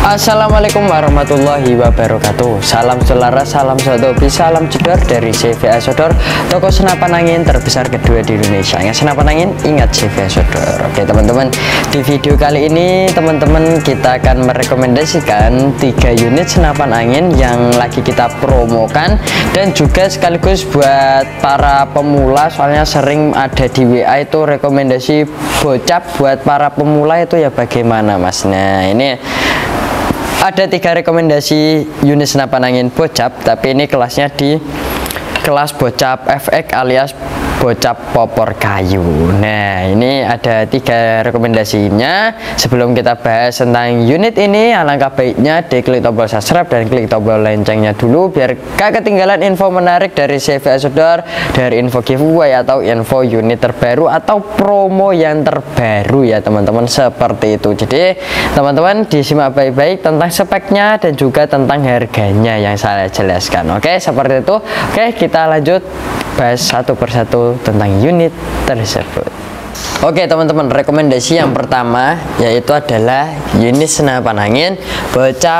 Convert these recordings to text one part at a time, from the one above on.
Assalamualaikum warahmatullahi wabarakatuh. Salam selaras, salam sotobi, salam jedor dari CVA Sodor, toko senapan angin terbesar kedua di Indonesia. Yang senapan angin, ingat CVA Sodor. Oke teman-teman, di video kali ini teman-teman kita akan merekomendasikan 3 unit senapan angin yang lagi kita promokan, dan juga sekaligus buat para pemula, soalnya sering ada di WA itu rekomendasi bocap buat para pemula itu ya bagaimana mas. Nah ini ada 3 rekomendasi unit senapan angin bocap, tapi ini kelasnya di kelas bocap FX alias bocap popor kayu. Nah ini ada 3 rekomendasinya. Sebelum kita bahas tentang unit ini, alangkah baiknya diklik tombol subscribe dan klik tombol loncengnya dulu biar gak ketinggalan info menarik dari CVA Sodor, dari info giveaway atau info unit terbaru atau promo yang terbaru ya teman-teman, seperti itu. Jadi teman-teman disimak baik-baik tentang speknya dan juga tentang harganya yang saya jelaskan. Oke, seperti itu. Oke, kita lanjut bahas satu persatu tentang unit tersebut. Oke teman-teman, rekomendasi yang pertama yaitu adalah unit senapan angin bocap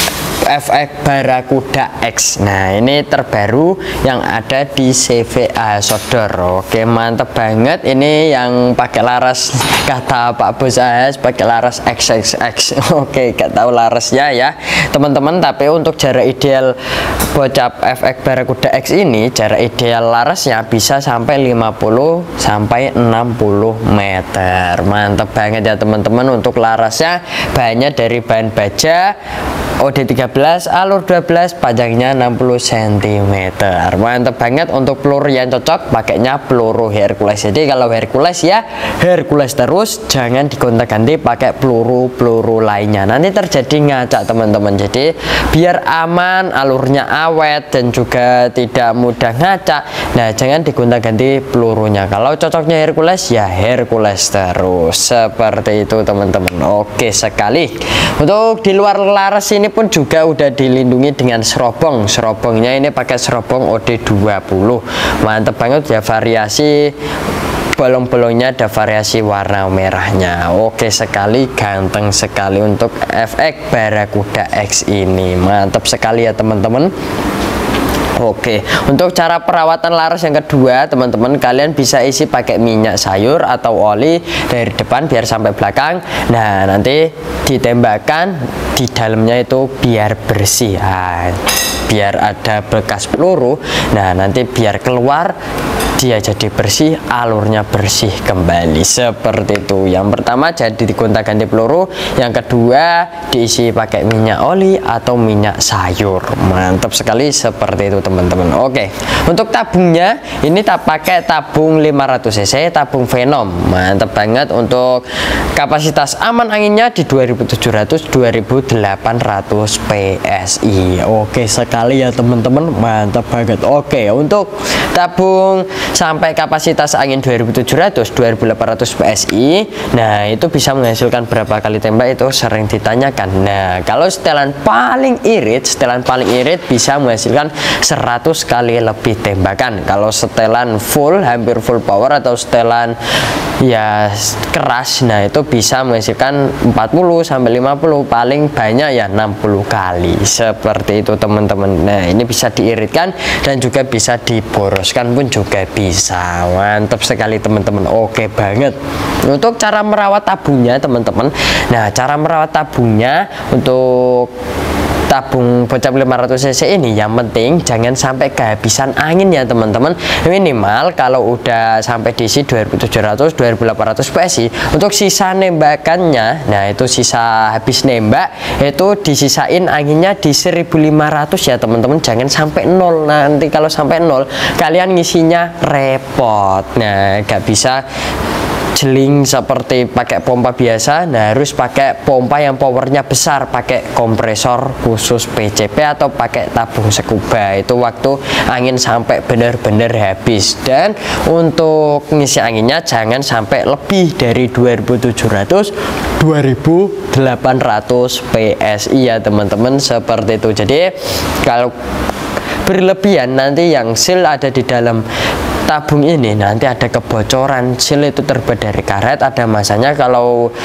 FX Barakuda X. Nah ini terbaru yang ada di CVA Sodor. Oke, mantep banget. Ini yang pakai laras, kata Pak Bos AS, pakai laras XXX. Oke, gak tahu larasnya ya teman-teman, tapi untuk jarak ideal bocap FX Barakuda X ini, jarak ideal larasnya bisa sampai 50 sampai 60 meter. Mantep banget ya teman-teman. Untuk larasnya bahannya dari bahan baja OD13 alur 12, panjangnya 60 cm. Mantap banget. Untuk peluru yang cocok pakainya peluru Hercules. Jadi kalau Hercules ya Hercules terus, jangan digonta-ganti pakai peluru lainnya, nanti terjadi ngacak teman-teman. Jadi biar aman, alurnya awet dan juga tidak mudah ngacak, nah jangan digonta-ganti pelurunya. Kalau cocoknya Hercules ya Hercules terus, seperti itu teman-teman. Oke sekali. Untuk di luar laras ini pun juga udah dilindungi dengan serobong. Serobongnya ini pakai serobong OD20. Mantep banget ya, variasi bolong-bolongnya ada variasi warna merahnya. Oke sekali, ganteng sekali untuk FX Barakuda X ini. Mantap sekali ya teman-teman. Oke, untuk cara perawatan laras yang kedua teman-teman, kalian bisa isi pakai minyak sayur atau oli dari depan biar sampai belakang. Nah nanti ditembakkan di dalamnya itu biar bersih, biar ada bekas peluru. Nah nanti biar keluar dia jadi bersih, alurnya bersih kembali, seperti itu. Yang pertama jadi digonta-ganti peluru, yang kedua diisi pakai minyak oli atau minyak sayur. Mantap sekali, seperti itu teman-teman. Oke, untuk tabungnya ini tak pakai tabung 500 cc, tabung Venom. Mantap banget. Untuk kapasitas aman anginnya di 2700 2800 PSI. Oke sekali ya teman-teman, mantap banget. Oke, untuk tabung sampai kapasitas angin 2700 2800 PSI, nah itu bisa menghasilkan berapa kali tembak, itu sering ditanyakan. Nah kalau setelan paling irit bisa menghasilkan 100 kali lebih tembakan. Kalau setelan full, hampir full power atau setelan ya keras, nah itu bisa menghasilkan 40 sampai 50, paling banyak ya 60 kali, seperti itu teman-teman. Nah ini bisa diiritkan dan juga bisa diboroskan pun juga bisa. Mantap sekali teman-teman. Oke banget. Untuk cara merawat tabungnya teman-teman, nah cara merawat tabungnya untuk tabung bocap 500 cc ini yang penting jangan sampai kehabisan angin ya teman-teman. Minimal kalau udah sampai diisi 2700 2800 PSI, untuk sisa nembakannya, nah itu sisa habis nembak itu disisain anginnya di 1500 ya teman-teman, jangan sampai 0. Nanti kalau sampai 0 kalian ngisinya repot. Nah gak bisa jeling seperti pakai pompa biasa. Nah harus pakai pompa yang powernya besar, pakai kompresor khusus PCP atau pakai tabung scuba, itu waktu angin sampai benar-benar habis. Dan untuk ngisi anginnya jangan sampai lebih dari 2700 2800 PSI ya teman-teman, seperti itu. Jadi kalau berlebihan nanti yang seal ada di dalam tabung ini nanti ada kebocoran. Seal itu terbuat dari karet, ada masanya kalau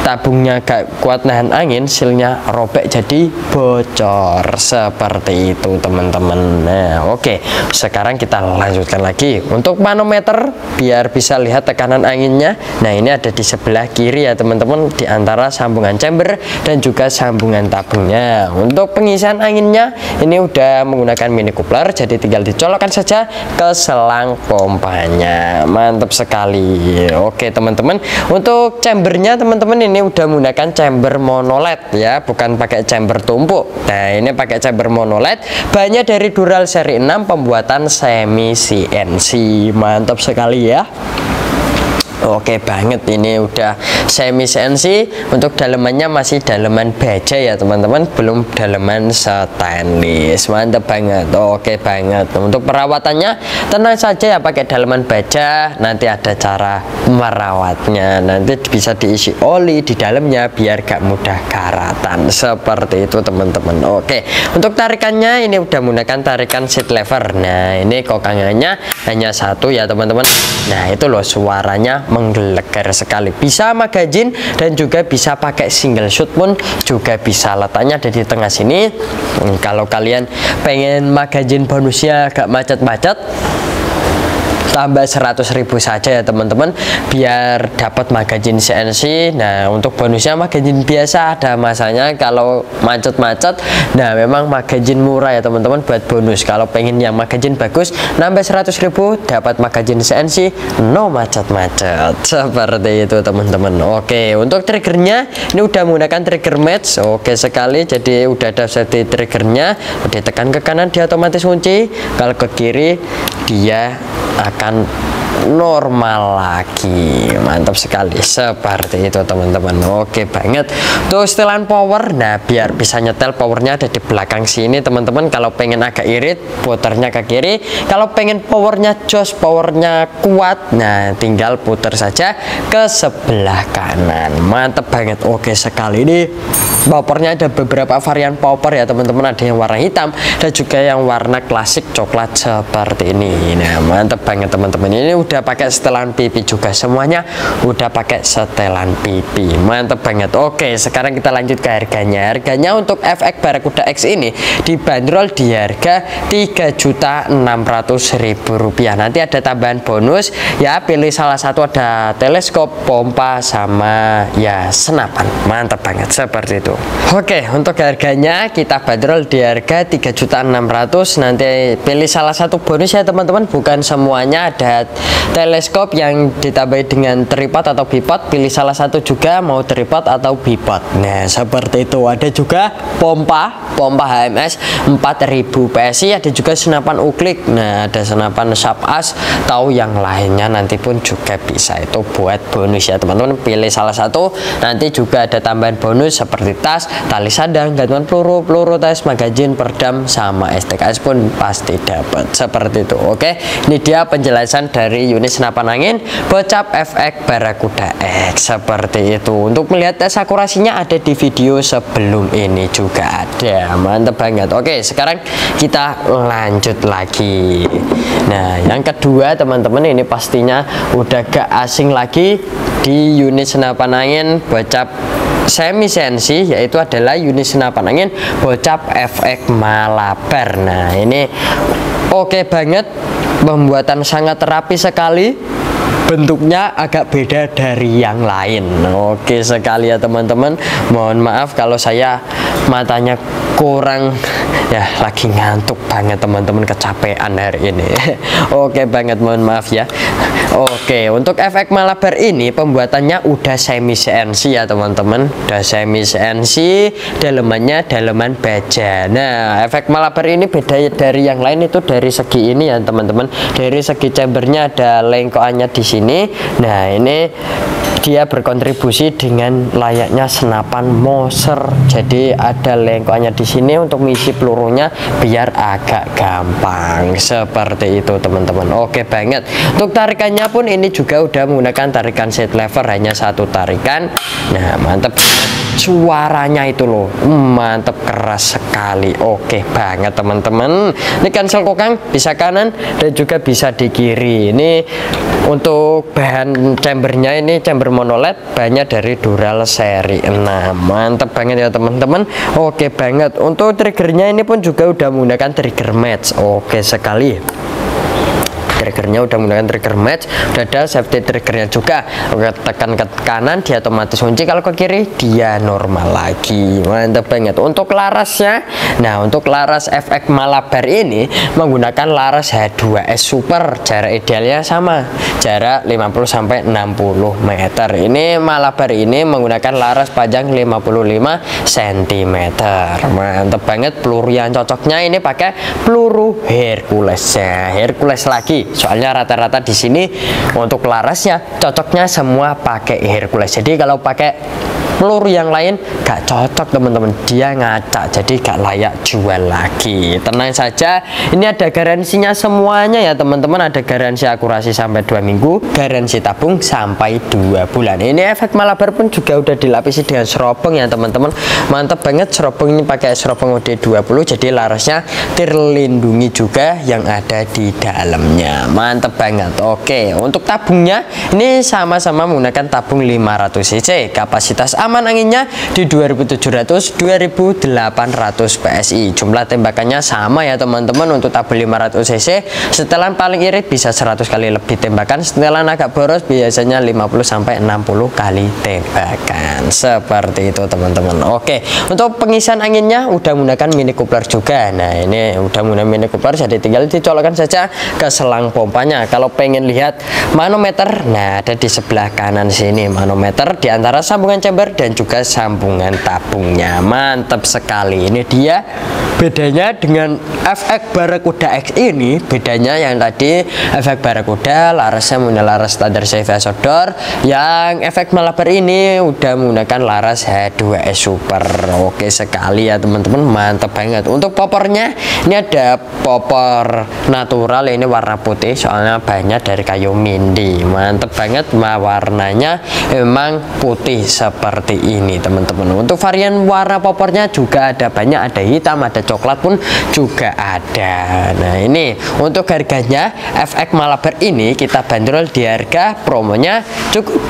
tabungnya gak kuat nahan angin, silnya robek jadi bocor seperti itu teman-teman. Nah oke, sekarang kita lanjutkan lagi untuk manometer biar bisa lihat tekanan anginnya. Nah ini ada di sebelah kiri ya teman-teman, di antara sambungan chamber dan juga sambungan tabungnya. Untuk pengisian anginnya ini udah menggunakan mini coupler, jadi tinggal dicolokkan saja ke selang pompanya. Mantap sekali. Oke teman-teman, untuk chambernya teman-teman ini udah menggunakan chamber monoled ya, bukan pakai chamber tumpuk. Nah ini pakai chamber monoled, bahannya dari Dural seri 6, pembuatan semi CNC. Mantap sekali ya. Oke banget, ini udah semi CNC. Untuk dalemannya masih daleman baja ya teman-teman, belum daleman stainless. Mantap banget. Oke banget. Untuk perawatannya tenang saja ya, pakai daleman baja. Nanti ada cara merawatnya, nanti bisa diisi oli di dalamnya biar gak mudah karatan seperti itu teman-teman. Oke, untuk tarikannya ini udah menggunakan tarikan seat lever. Nah ini kokangannya hanya satu ya teman-teman. Nah itu loh suaranya menggelegar sekali. Bisa magazin dan juga bisa pakai single shoot pun juga bisa, letaknya ada di tengah sini. Kalau kalian pengen magazin bonusnya gak macet-macet, tambah 100.000 saja ya teman-teman biar dapat magazin CNC. Nah untuk bonusnya magazin biasa ada masanya kalau macet-macet. Nah memang magazin murah ya teman-teman buat bonus. Kalau pengen yang magazin bagus, nambah 100.000 dapat magazin CNC no macet-macet seperti itu teman-teman. Oke, untuk triggernya ini udah menggunakan trigger match. Oke sekali, jadi udah ada safety triggernya. Ditekan ke kanan dia otomatis kunci, kalau ke kiri dia akan normal lagi. Mantap sekali seperti itu teman-teman. Oke banget. Tuh setelan power, nah biar bisa nyetel powernya ada di belakang sini teman-teman. Kalau pengen agak irit putarnya ke kiri, kalau pengen powernya jos, powernya kuat, nah tinggal putar saja ke sebelah kanan. Mantap banget. Oke sekali. Ini powernya ada beberapa varian power ya teman-teman, ada yang warna hitam dan juga yang warna klasik coklat seperti ini. Nah mantap banget teman-teman. Ini udah pakai setelan pipi juga, semuanya udah pakai setelan pipi. Mantap banget. Oke sekarang kita lanjut ke harganya. Harganya untuk FX Barakuda X ini dibanderol di harga Rp3.600.000. Nanti ada tambahan bonus ya, pilih salah satu, ada teleskop, pompa, sama ya senapan. Mantap banget seperti itu. Oke, untuk harganya kita bandrol di harga 3.600.000. Nanti pilih salah satu bonus ya teman-teman, bukan semuanya. Ada teleskop yang ditambah dengan tripod atau bipod, pilih salah satu juga, mau tripod atau bipod. Nah seperti itu. Ada juga pompa HMS 4000 PSI, ada juga senapan uklik. Nah ada senapan sharp as, tahu yang lainnya nanti pun juga bisa, itu buat bonus ya teman-teman. Pilih salah satu, nanti juga ada tambahan bonus seperti tas, tali sadang, gantungan peluru tes, magazin, perdam, sama STKS pun pasti dapat seperti itu. Oke, ini dia penjelasan dari unit senapan angin Bocap FX Barakuda X seperti itu. Untuk melihat tes akurasinya ada di video sebelum ini juga ada. Mantap banget. Oke, sekarang kita lanjut lagi. Nah yang kedua teman-teman, ini pastinya udah gak asing lagi di unit senapan angin Bocap semi CNC, yaitu adalah unit senapan angin Bocap FX Malabar. Nah ini oke banget, pembuatan sangat rapi sekali, bentuknya agak beda dari yang lain. Oke sekali ya teman-teman. Mohon maaf kalau saya matanya kurang ya, lagi ngantuk banget teman-teman, kecapean hari ini. Oke banget, mohon maaf ya. Oke, untuk efek Malabar ini pembuatannya udah semi CNC ya teman-teman, udah semi CNC, dalemannya daleman baja. Nah efek Malabar ini beda dari yang lain itu dari segi ini ya teman-teman, dari segi chambernya ada lengkoannya di sini. Nah ini dia berkontribusi dengan layaknya senapan Moser, jadi ada lengkoannya di sini untuk mengisi pelurunya biar agak gampang seperti itu teman-teman. Oke banget. Untuk tarikannya pun ini juga udah menggunakan tarikan seat lever, hanya satu tarikan. Nah mantap, suaranya itu loh mantap, keras sekali. Oke banget teman-teman. Ini cancel kokang bisa kanan dan juga bisa di kiri. Ini untuk bahan chambernya, ini chamber chamber mono LED banyak dari Dural seri 6. Mantap banget ya teman-teman. Oke banget. Untuk triggernya ini pun juga udah menggunakan trigger match. Oke sekali. Triggernya udah menggunakan trigger match, udah ada safety triggernya juga. Oke, tekan ke kanan dia otomatis kunci, kalau ke kiri dia normal lagi. Mantap banget. Untuk larasnya, nah untuk laras FX Malabar ini menggunakan laras H2S Super, jarak idealnya sama, jarak 50 sampai 60 meter. Ini Malabar ini menggunakan laras panjang 55 cm. Mantap banget. Peluru yang cocoknya ini pakai peluru Herculesnya, Hercules lagi. Soalnya rata-rata di sini untuk larasnya cocoknya semua pakai Hercules. Jadi kalau pakai peluru yang lain gak cocok teman-teman, dia ngacak, jadi gak layak jual lagi. Tenang saja, ini ada garansinya semuanya ya teman-teman. Ada garansi akurasi sampai 2 minggu, garansi tabung sampai 2 bulan. Ini efek Malabar pun juga udah dilapisi dengan serobong ya teman-teman. Mantap banget. Serobong ini pakai serobong OD20, jadi larasnya terlindungi juga yang ada di dalamnya. Mantap banget. Oke, untuk tabungnya ini sama-sama menggunakan tabung 500 cc, kapasitas aman anginnya di 2700-2800 PSI. Jumlah tembakannya sama ya teman-teman. Untuk tabung 500 cc setelan paling irit bisa 100 kali lebih tembakan, setelan agak boros biasanya 50-60 kali tembakan. Seperti itu teman-teman. Oke, untuk pengisian anginnya udah menggunakan mini coupler juga. Nah ini udah menggunakan mini coupler, jadi tinggal dicolokkan saja ke selang pompanya. Kalau pengen lihat manometer, nah ada di sebelah kanan sini manometer di antara sambungan chamber dan juga sambungan tabungnya. Mantap sekali. Ini dia bedanya dengan FX Barracuda X ini. Bedanya yang tadi efek Barracuda larasnya menggunakan laras standar CV Sodor, yang efek Malabar ini udah menggunakan laras H2S Super. Oke sekali ya teman-teman. Mantap banget. Untuk popornya ini ada popor natural, ini warna putih soalnya banyak dari kayu mindi. Mantap banget. Warnanya memang putih seperti ini teman-teman. Untuk varian warna popornya juga ada banyak, ada hitam, ada coklat pun juga ada. Nah ini untuk harganya FX Malabar ini kita bandrol di harga promonya cukup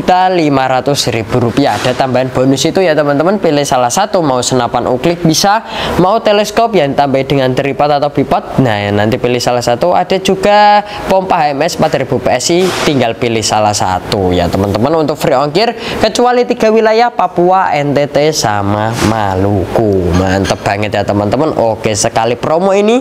Rp3.500.000. Ada tambahan bonus itu ya teman-teman. Pilih salah satu, mau senapan uklik bisa, mau teleskop yang tambah dengan tripod atau bipod. Nah nanti pilih salah satu. Ada juga pompa HMS 4000 PSI, tinggal pilih salah satu ya teman-teman. Untuk free ongkir kecuali 3 wilayah, Papua, NTT sama Maluku. Mantap banget ya teman-teman. Oke sekali. Promo ini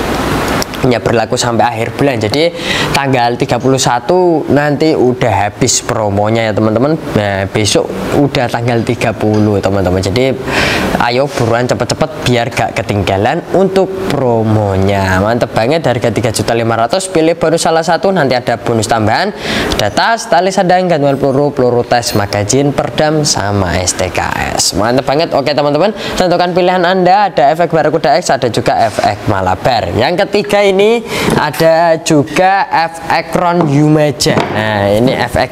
ya berlaku sampai akhir bulan, jadi tanggal 31 nanti udah habis promonya ya teman-teman. Nah besok udah tanggal 30 teman-teman, jadi ayo buruan cepet-cepet biar gak ketinggalan untuk promonya. Mantap banget. Harga 3.500.000, pilih bonus salah satu, nanti ada bonus tambahan, ada tas, tali sadang, gantungan peluru, peluru tes, magazin, perdam, sama STKS. Mantap banget. Oke teman-teman, tentukan pilihan Anda. Ada efek Barracuda X, ada juga efek Malabar. Yang ketiga ini ada juga FX Ron Yumaja. Nah ini FX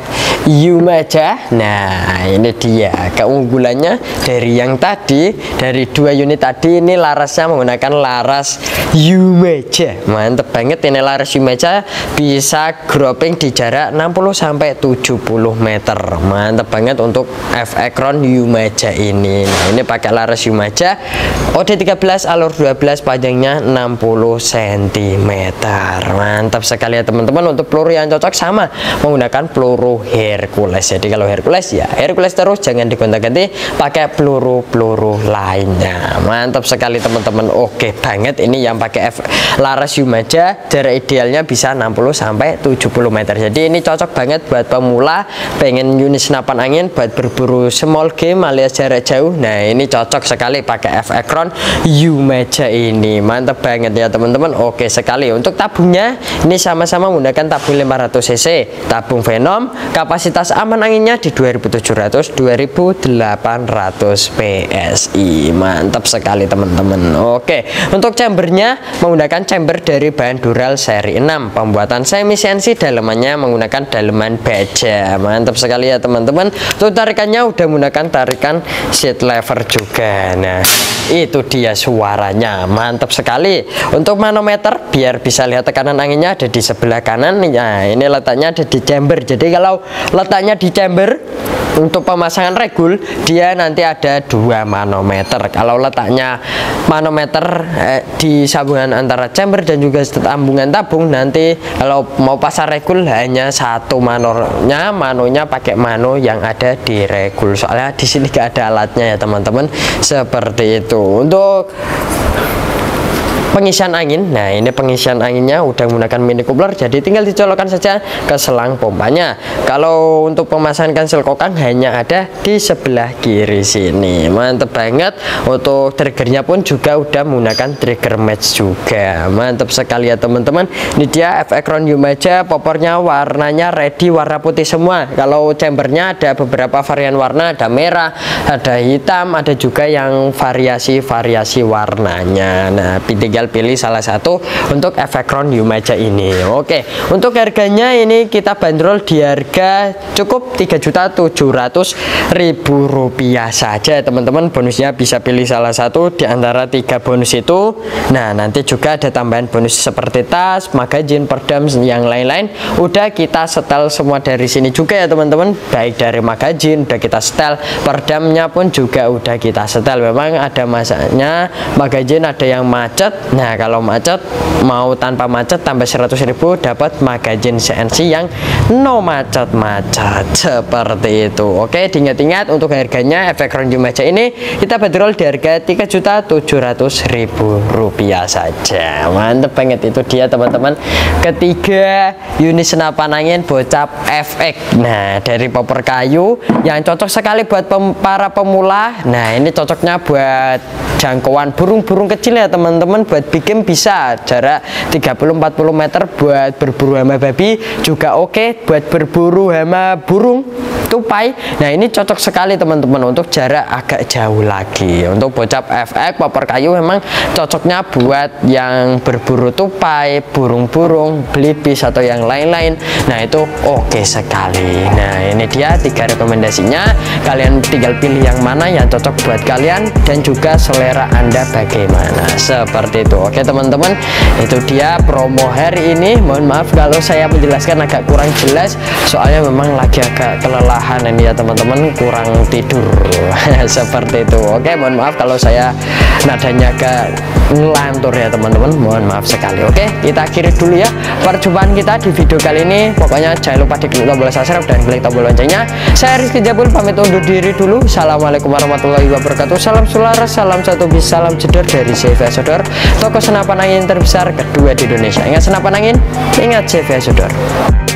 Yumaja. Nah ini dia keunggulannya dari yang tadi, dari 2 unit tadi, ini larasnya menggunakan laras Yumaja. Mantep banget. Ini laras Yumaja bisa grouping di jarak 60-70 meter. Mantep banget untuk FX Ron Yumaja ini. Nah ini pakai laras Yumaja OD13 alur 12, panjangnya 60 cm. Mantap sekali ya teman-teman. Untuk peluru yang cocok sama menggunakan peluru Hercules. Jadi kalau Hercules ya Hercules terus, jangan digonta-ganti pakai peluru-peluru lainnya. Mantap sekali teman-teman. Oke banget. Ini yang pakai laras Yumaja, jarak idealnya bisa 60-70 meter. Jadi ini cocok banget buat pemula pengen unit senapan angin, buat berburu small game alias jarak jauh. Nah ini cocok sekali pakai FX Ron Yumaja ini. Mantap banget ya teman-teman. Oke sekali. Untuk tabungnya ini sama-sama menggunakan tabung 500 cc, tabung Venom, kapasitas aman anginnya di 2700-2800 PSI. Mantap sekali teman-teman. Oke, untuk chambernya menggunakan chamber dari bahan Dural seri 6, pembuatan semi CNC, dalemannya menggunakan daleman baja. Mantap sekali ya teman-teman. Untuk tarikannya udah menggunakan tarikan seat lever juga. Nah itu dia suaranya. Mantap sekali. Untuk manometer biar bisa lihat tekanan anginnya ada di sebelah kanan. Nah, ini letaknya ada di chamber. Jadi kalau letaknya di chamber untuk pemasangan regul, dia nanti ada 2 manometer. Kalau letaknya manometer di sambungan antara chamber dan juga sambungan tabung, nanti kalau mau pasang regul hanya 1 manonya pakai mano yang ada di regul. Soalnya di sini gak ada alatnya ya teman-teman. Seperti itu. Untuk pengisian angin, nah ini pengisian anginnya udah menggunakan mini coupler, jadi tinggal dicolokkan saja ke selang pompanya. Kalau untuk pemasangan kansel kokang hanya ada di sebelah kiri sini. Mantep banget. Untuk triggernya pun juga udah menggunakan trigger match juga. Mantap sekali ya teman-teman. Ini dia F-Ekron Yumaja, popornya warnanya ready warna putih semua. Kalau chambernya ada beberapa varian warna, ada merah, ada hitam, ada juga yang variasi warnanya. Nah, tinggal pilih salah satu untuk F-Ekron Yumaja ini. Oke, untuk harganya ini kita bandrol di harga cukup Rp3.700.000 saja teman-teman. Bonusnya bisa pilih salah satu di antara 3 bonus itu. Nah, nanti juga ada tambahan bonus seperti tas, magazin, perdam, yang lain-lain udah kita setel semua dari sini juga ya teman-teman. Baik dari magazin udah kita setel, perdamnya pun juga udah kita setel. Memang ada masanya magazin ada yang macet. Nah, kalau macet mau tanpa macet tambah 100.000 dapat magazin CNC yang no macet-macet seperti itu. Oke, diingat-ingat untuk harganya F-Ekron Yumaja ini kita bandrol di harga Rp3.700.000 saja. Mantep banget. Itu dia teman-teman, ketiga unit senapan angin bocap FX. Nah, dari popor kayu yang cocok sekali buat para pemula. Nah, ini cocoknya buat jangkauan burung-burung kecil ya teman-teman. Buat bikin bisa jarak 30-40 meter buat berburu hama babi juga oke. Buat berburu hama burung tupai, nah ini cocok sekali teman-teman untuk jarak agak jauh lagi. Untuk bocap FX popor kayu memang cocoknya buat yang berburu tupai, burung-burung, belibis atau yang lain-lain. Nah, itu oke sekali. Nah, ini dia 3 rekomendasinya. Kalian tinggal pilih yang mana yang cocok buat kalian dan juga selera Anda bagaimana. Seperti itu. Oke teman-teman, itu dia promo hari ini. Mohon maaf kalau saya menjelaskan agak kurang jelas, soalnya memang lagi agak kelelahan ini ya teman-teman, kurang tidur. Seperti itu. Oke, mohon maaf kalau saya nadanya agak ngelantur ya teman-teman, mohon maaf sekali. Oke, kita akhiri dulu ya perjumpaan kita di video kali ini. Pokoknya jangan lupa diklik tombol subscribe dan klik tombol loncengnya. Saya Rizky Jabul pamit undur diri dulu. Assalamualaikum warahmatullahi wabarakatuh. Salam sularas, salam satu bis, salam jedor dari CV Sodor, toko senapan angin terbesar kedua di Indonesia. Ingat senapan angin, ingat CV Sodor.